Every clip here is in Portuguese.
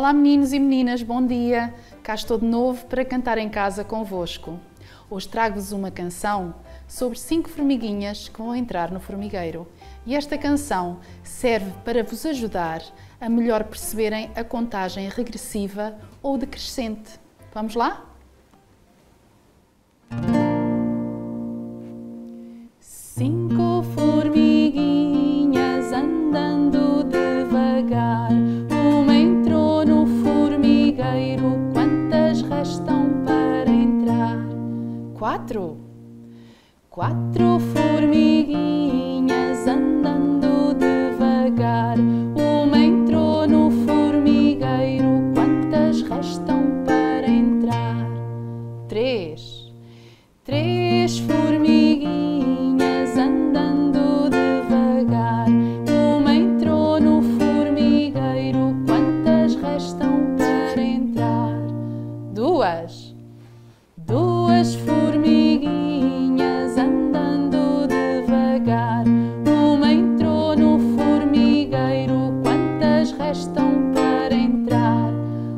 Olá meninos e meninas, bom dia! Cá estou de novo para cantar em casa convosco. Hoje trago-vos uma canção sobre 5 formiguinhas que vão entrar no formigueiro. E esta canção serve para vos ajudar a melhor perceberem a contagem regressiva ou decrescente. Vamos lá? 5 formiguinhas andando devagar. Uma entrou no formigueiro, quantas restam para entrar? 4. 4 formiguinhas andando devagar. Uma entrou no formigueiro, quantas restam para entrar? 3. 3 formiguinhas andando devagar. Uma entrou no formigueiro, quantas restam para entrar? 2. 2 formiguinhas andando devagar. Uma entrou no formigueiro, quantas restam para entrar?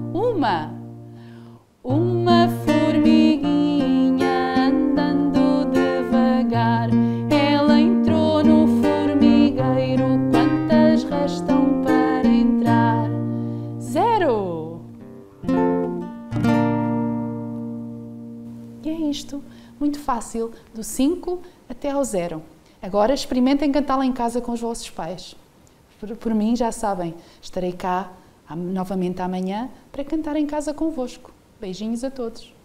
Uma formiguinha andando devagar. Ela entrou no formigueiro, quantas restam para entrar? 0. E é isto, muito fácil, do 5 até ao 0. Agora experimentem cantá-la em casa com os vossos pais. Por mim, já sabem, estarei cá novamente amanhã para cantar em casa convosco. Beijinhos a todos.